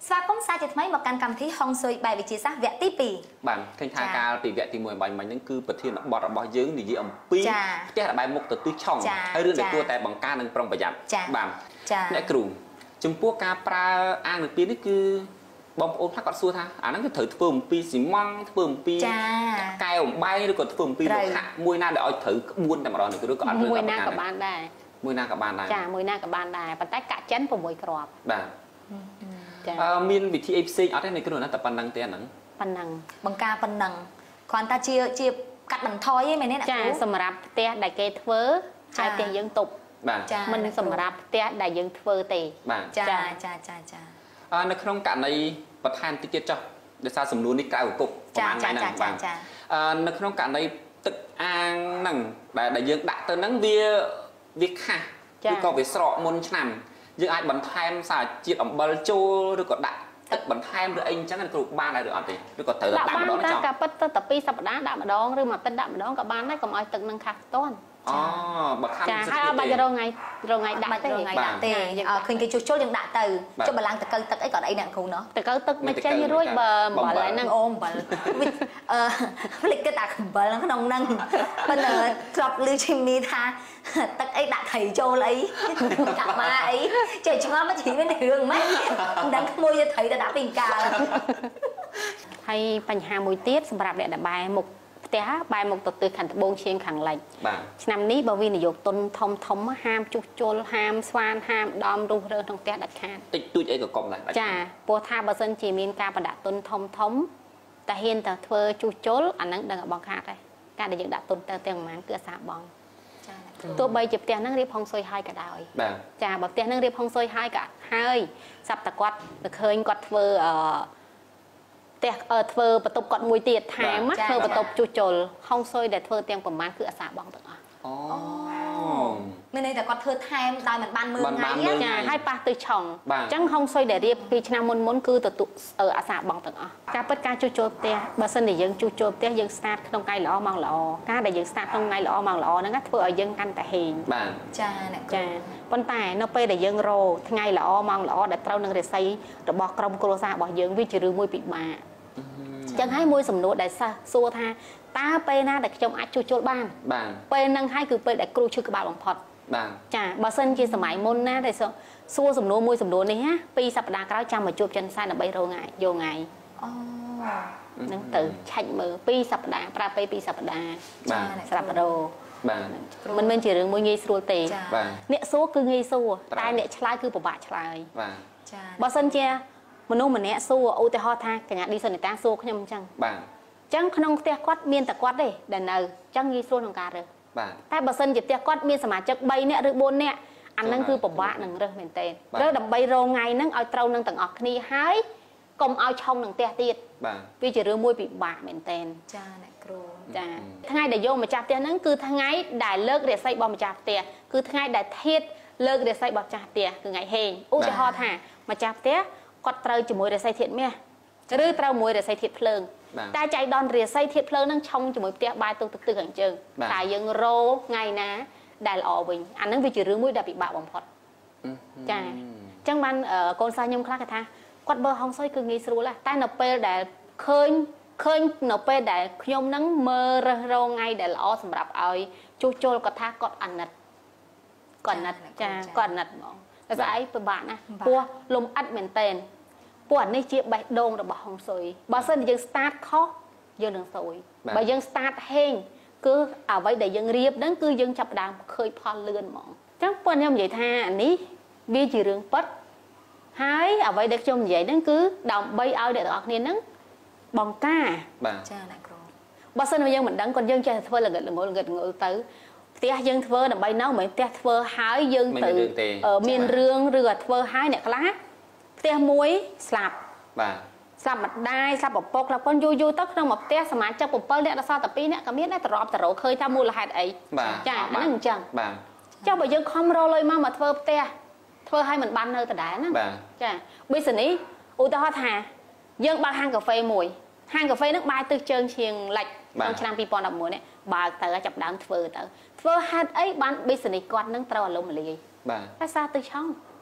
ស្វាគមន៍សាជាថ្មីមកកាន់កម្មវិធីហុងស៊ុយបែបវិទ្យាសាស្ត្រវគ្គទី2 បាទឃើញថាការពីវគ្គទី1បាញ់មិញហ្នឹងគឺប្រធានបទរបស់យើងនិយាយអំពីផ្ទះដែលបែរមុខទៅទិសឆុងហើយរឿងដែលគួរតែបង្ការនិងប្រុងប្រយ័ត្នបាទអ្នកគ្រូចំពោះការប្រើអាងនិពាននេះគឺបងប្អូនខ្លះគាត់សួរថាអាហ្នឹងគឺត្រូវធ្វើអំពីស៊ីម៉ង់ធ្វើអំពីកែវអំបែងឬក៏ធ្វើអំពីលោហៈមួយណាដែលឲ្យត្រូវក្បួនតែម្ដងនេះឬក៏អត់ត្រូវមួយណាក៏បានដែរមួយណាក៏បានដែរចាមួយណាក៏បានដែរប៉ុន្តែកាក់ចិន6គ្រាប់បាទមានវិធីអីផ្សេងអត់ទេនៅគ្រូណាតែប៉ុណ្្នឹងទេអាហ្នឹងប៉ុណ្្នឹងបង្ការប៉ុណ្្នឹងគ្រាន់តែជាកាត់បន្ថយឯមែនទេអ្នកគ្រូចាសម្រាប់ផ្ទះដែលគេធ្វើហើយផ្ទះយើងទប់បាទមិនសម្រាប់ផ្ទះដែលយើងធ្វើទេបាទចានៅក្នុងករណីបន្ថែមតិចទៀតចុះដោយសារសំណួរនេះក្រៅគុកប្រហែលថ្ងៃហ្នឹងបាទនៅក្នុងករណីទឹកអាងហ្នឹងដែលយើងដាក់ទៅហ្នឹងវាខាស់ឬក៏វាស្រកមុនឆ្នាំយើងអាចបន្ថែមសារជាតិអំបិលចូលឬក៏ដាក់ទឹកបន្ថែមឬអីអញ្ចឹងគ្រូបានដែរឬអត់ទេឬក៏ត្រូវដាក់ម្ដងចោលតែពិតទៅ2សប្តាហ៍ដាក់ម្ដងឬមួយអាទិត្យដាក់ម្ដងក៏បានដែរកុំឲ្យទឹកនឹងខាស់ផ្ទាល់បើខាត់ចាហើយអត់បាច់រងថ្ងៃដាក់ទេឃើញគេជួសជុលយើងដាក់ទៅចុះបើឡើងតកៅទឹកអីក៏អីអ្នកគ្រូណោះតកៅទឹកមិនចេញរួចបើអំបិលហ្នឹងអូអំបិលភ្លេចគិតតែអំបិលក្នុងហ្នឹងប៉ុន្តែធ្លាប់ឮឈីមីថាទឹកអីដាក់ត្រីចូលអីដាក់ម៉ាអីចេះឆ្ងល់មកជីមានរឿងម៉េចមិនដឹងក្មួយទៅត្រីទៅដាក់ពីកាលហើយបញ្ហាមួយទៀតសម្រាប់អ្នកដែលបែរមុខផ្ទះបែរមុខទៅទិសខាងត្បូងឈៀងខាងលិចឆ្នាំនេះបើវិនិយោគទុនធំហាមជួសជុលហាមស្វានហាមដំរុះរើក្នុងផ្ទះដាច់ខាតតិចតួចអីក៏កុំដែរចាព្រោះថាបើសិនជាមានការប្រដាក់ទុនធំតែហ៊ានតែធ្វើជួសជុលអាហ្នឹងដឹងឲ្យបងខាតដែរការដែលយើងដាក់ទុនទៅទាំងប្រហែលគឺអាសាបងទោះបីជាផ្ទះហ្នឹងរៀបហុងស៊ុយហើយក៏ដោយចាបើផ្ទះហ្នឹងរៀបហុងស៊ុយហើយក៏ហើយសាប់តែគាត់ទៅឃើញគាត់ធ្វើផ្ទះធ្វើបន្ទប់គាត់មួយទៀតថែមធ្វើបន្ទប់ជួសជុលហុងស៊ុយដែលធ្វើទាំងប្រមាណគឺអាសាបងទាំងអស់អូមានន័យថាគាត់ធ្វើថែមដោយមិនបានមើលថ្ងៃចាហើយប៉ះទៅឆុងអញ្ចឹងហុងស៊ុយដែលរៀបពីឆ្នាំមុនគឺទទួលអាសាបងទាំងអស់ការពិតការជួសជុលផ្ទះបើសិនជាយើងជួសជុលផ្ទះយើង start ក្នុងថ្ងៃល្អម៉ោងល្អការដែលយើង start ក្នុងថ្ងៃល្អម៉ោងល្អហ្នឹងធ្វើឲ្យយើងកាន់តែហេងបាទចាអ្នកចាប៉ុន្តែនៅពេលដែលយើងរកថ្ងៃល្អម៉ោងល្អដែលត្រូវនឹងរាសីរបស់ក្រុមគ្រួសាររបស់យើងវាជារឿងមួយពិបាកចឹងហើយមួយសំណួរដែលសិស្សសួរថាតើពេលណាដែលខ្ញុំអាចជួសជុលបានពេលហ្នឹងហើយគឺពេលដែលគ្រូឈឺក្បាលបំផុតបាទចាបើសិនជាសម័យមុនណាដែលសួរសំណួរមួយសំណួរនេះណា2សប្តាហ៍ក្រោយចាំមកជួបចិនសែនដើម្បីរងថ្ងៃយកថ្ងៃហ្នឹងទៅឆាច់មើល2សប្តាហ៍ប្រើពេល2សប្តាហ៍ស្រាប់រោបាទមិនមែនជារឿងមួយងាយស្រួលទេបាទអ្នកសួរគឺងាយសួរតែអ្នកឆ្លើយគឺពិបាកឆ្លើយបាទចាបើសិនជាមនុស្សម្នាក់សួរឧទាហរណ៍ថាកញ្ញាឌីសុនីតាសួរខ្ញុំអញ្ចឹងបាទអញ្ចឹងក្នុងផ្ទះគាត់មានតែគាត់ទេដែលនៅអញ្ចឹងងាយស្រួលក្នុងការរើសបាទតែបើសិនជាផ្ទះគាត់មានសមាជិក3នាក់ឬ4នាក់អាហ្នឹងគឺពិបាកនឹងរើសមែនទែនរើសដើម្បីរងថ្ងៃហ្នឹងឲ្យត្រូវនឹងទាំងអស់គ្នាហើយកុំឲ្យឆុងនឹងផ្ទះទៀតបាទវាជារឿងមួយពិបាកមែនទែនចាអ្នកគ្រូចាថ្ងៃដែលយកម្ចាស់ផ្ទះហ្នឹងគឺថ្ងៃដែលលើករាសីរបស់ម្ចាស់ផ្ទះគឺថ្ងៃដែលធាតុលើករាសីរបស់ម្ចាស់ផ្ទះគឺថ្ងៃហេងឧទាហរណ៍ថាម្ចាស់ផ្ទះគាត់ត្រូវជាមួយរាសីធាតុមាសឬត្រូវមួយរាសីធាតុភ្លើងតែចៃដន្យរាសីធាតុភ្លើងនឹងឆុងជាមួយផ្ទះបាយទៅទឹកខាងជើងតែយើងរោថ្ងៃណាដែលល្អវិញអានឹងវាជារឿងមួយដែលពិបាកបំផុតចាអញ្ចឹងបានកូនសិស្សខ្ញុំខ្លះគេថាគាត់បើហុងស៊ុយគឺងាយស្រួលតែនៅពេលដែលឃើញនៅពេលដែលខ្ញុំនឹងមើលរើសរងថ្ងៃដែលល្អសម្រាប់ឲ្យជួសជុលគាត់ថាគាត់អាណិតចាគាត់អាណិតហ្មងតែស្អីពិបាកណាស់ពោះលំអិតមែនតែនពោះអានេះជាបេះដូងរបស់ហុងស៊ុយបើសិនជាយើង start ខុសយើងនឹងស៊ុយបើយើង start ហេងគឺអ្វីដែលយើងរៀបហ្នឹងគឺយើងចាប់ផ្ដើមឃើញផលលឿនហ្មងអញ្ចឹងប៉ុន្តែខ្ញុំនិយាយថាអានេះវាជារឿងពិតហើយអ្វីដែលខ្ញុំនិយាយហ្នឹងគឺដើម្បីឲ្យអ្នកទាំងអស់គ្នាហ្នឹងបង្ការចាអ្នកគ្រូបើសិនជាយើងមិនដឹងគាត់យើងចេះតែធ្វើល្ងិតល្ងល់ទៅផ្ទះយើងធ្វើដើម្បីនៅមិនផ្ទះធ្វើហើយយើងទៅមានរឿងឬក៏ធ្វើហើយអ្នកខ្លះផ្ទះមួយស្លាប់បាទស្លាប់ម្ដាយស្លាប់ឪពុកស្លាប់កូនយូរទៅក្នុងមួយផ្ទះសមាជិក7នាក់ដល់សល់តែ2នាក់ក៏មានដែរតរ៉ប់ឃើញថាមូលហេតុអីចាអាហ្នឹងអញ្ចឹងបាទចុះបើយើងខំរលុយមកធ្វើផ្ទះធ្វើឲ្យមិនបាននៅដដែលណាចា business ឧទាហរណ៍ថាយើងបើកហាងកាហ្វេមួយហាងកាហ្វេហ្នឹងបាយទិសជើងឈៀងលិចក្នុងឆ្នាំ2011នេះបើកទៅចាប់ដើមធ្វើហេតុអីបាន business គាត់នឹងត្រូវអារម្មណ៍លាយបាទភាសាទិសឆុង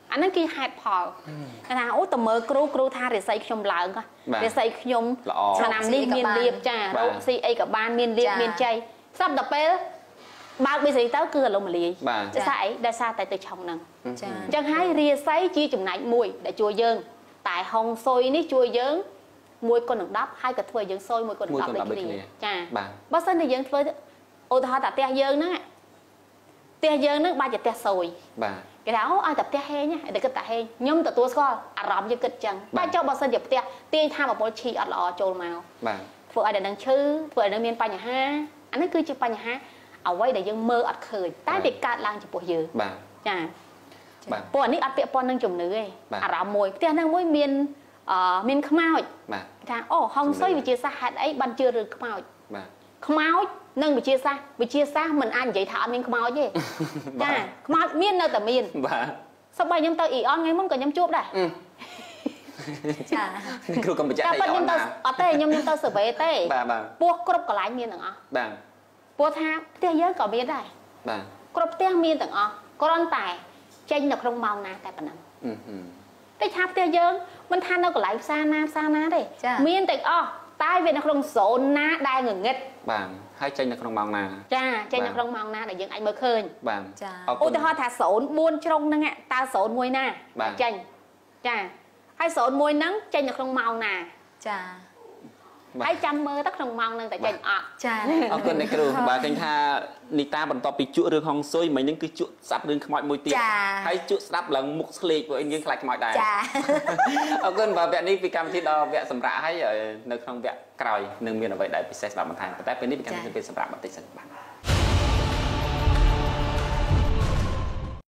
អាហ្នឹងគេហេតុផលថាអូតើមើលគ្រូថារិស័យខ្ញុំឡើងរិស័យខ្ញុំឆ្នាំនេះមានលៀបចារោគស៊ីអីក៏បានមានលៀបមានជ័យស្រាប់តែពេលបើកប៊ីសេរីទៅគឺអលំលាយចាស្អីដោយសារតែទៅឆុងហ្នឹងចាអញ្ចឹងហើយរាសីជាចំណែកមួយដែលជួយយើងតែហុងស៊ុយនេះជួយយើង1 គុណនឹង 10ហើយក៏ធ្វើឲ្យយើងស៊ុយ1 គុណនឹង 10 ដូចគ្នាចាបើសិនតែយើងធ្វើឧទាហរណ៍តែផ្ទះយើងហ្នឹងបាច់តែផ្ទះស៊ុយបាទគេថាអូឲ្យតែផ្ទះហេងតែគិតតែហេងខ្ញុំទទួលស្គាល់អារម្មណ៍យើងគិតចឹងតែចុះបើសិនជាផ្ទះទាញថាបពលឈីអត់ល្អចូលមកបាទធ្វើឲ្យតែនឹងឈឺធ្វើឲ្យនឹងមានបញ្ហាអានេះគឺជាបញ្ហាអ្វីដែលយើងមើលអត់ឃើញតែវាកើតឡើងចំពោះយើងបាទចាបាទព្រោះអានេះអត់ពាក់ព័ន្ធនឹងជំនឿទេអារម្មណ៍មួយផ្ទះហ្នឹងមួយមានខ្មោចបាទថាអូហុងស៊ុយវិជាសាស្ត្រហេតុអីបានជឿរឿងខ្មោចបាទខ្មោចនិងវិជាសាស្ត្រមិនអាចនិយាយថាអត់មានខ្មោចទេចាខ្មោចមាននៅតែមានបាទសូម្បីខ្ញុំទៅអ៊ីអនថ្ងៃមុនក៏ខ្ញុំជួបដែរចាគ្រូកុំបញ្ជាក់អីអនណាអត់ទេខ្ញុំទៅ survey ទេបាទពោះគ្រប់កន្លែងមានទាំងអស់បាទពោះថាផ្ទះយើងក៏មានដែរបាទគ្រប់ផ្ទះមានទាំងអស់គ្រាន់តែចេញនៅក្នុងម៉ោងណាតែប៉ុណ្ណឹងតែថាផ្ទះយើងមិនថានៅកន្លែងផ្សារណាទេមានទាំងអស់តែវានៅក្នុងโซนណាដែលងងឹតបាទហើយចេញនៅក្នុងម៉ោងណាចាចេញនៅក្នុងម៉ោងណាដែលយើងអាចមើលឃើញបាទចាឧទាហរណ៍ថាโซน4ជ្រុងហ្នឹងតើโซน1ណាចេញចាហើយโซน1ហ្នឹងចេញនៅក្នុងម៉ោងណាចាហើយចាំមើលទៅក្នុងម៉ោងហ្នឹងតែចេញអត់ចាអរគុណអ្នកគ្រូបាទឃើញថានីតាបន្ទាប់ពីជក់រឿងហុងស៊ុយមិញហ្នឹងគឺជក់ស្ដាប់រឿងខ្មោចមួយទៀតហើយជក់ស្ដាប់ឡើងមុខស្លេកពួកយើងខ្លាចខ្មោចដែរចាអរគុណបាទវគ្គនេះពីកម្មវិធីដល់វគ្គសម្រាប់ហើយនៅក្នុងវគ្គក្រោយនឹងមានអ្វីដែលពិសេសសម្រាប់បន្ថែមប៉ុន្តែពេលនេះពីកម្មវិធីពេលសម្រាប់បន្តិចសិនបាទ